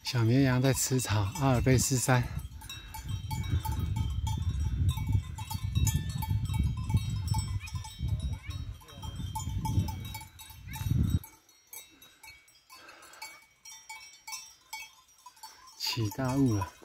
小绵羊在吃草，阿尔卑斯山。起大雾了。